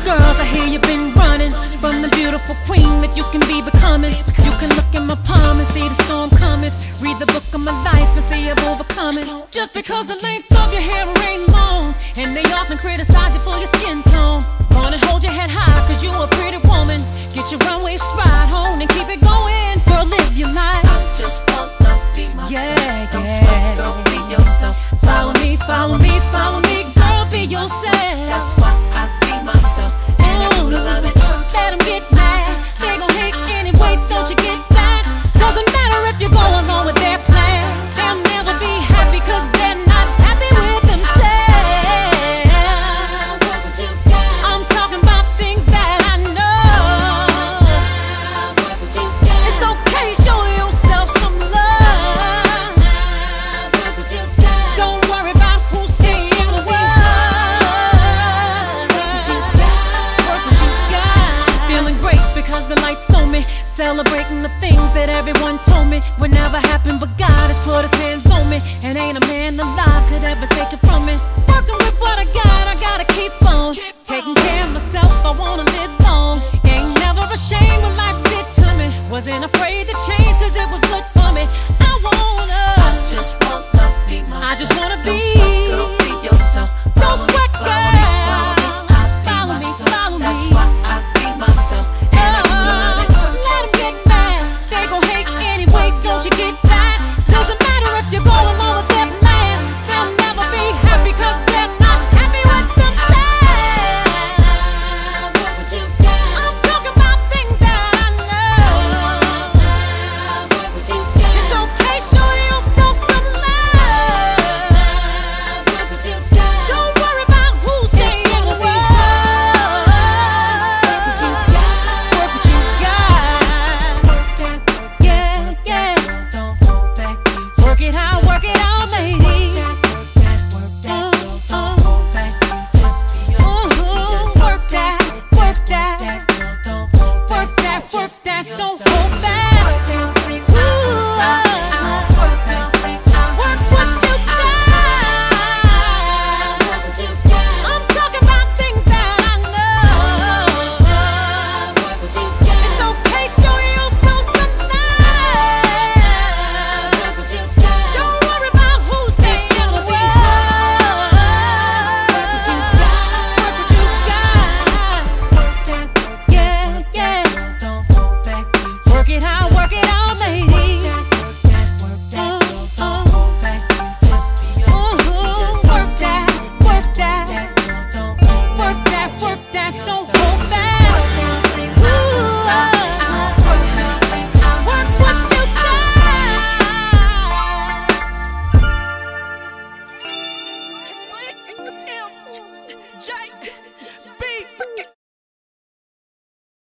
Girls, I hear you've been running from the beautiful queen that you can be becoming. You can look in my palm and see the storm coming. Read the book of my life and see I've overcome it. Just because the length of your hair ain't long, and they often criticize you for your skin tone. Wanna hold your head high cause you a pretty woman. Get your runway stride on and keep it going. Girl, live your life. I just wanna be myself. Yeah, Don't yeah. sweat, girl, be yourself. Follow me, follow me, follow me. Girl, be yourself. That's why I be myself. And if you love it, let them get mad. They gon' hate anyway, don't you get that? Doesn't matter if you go along with their plan. They'll never be happy cause they're not happy with themselves. I'm talking about things that I know. It's okay, show yourself some love. Don't worry about who's saying what. Work what you got. Feeling great because the lights on me. Celebrating the things that everyone told me. When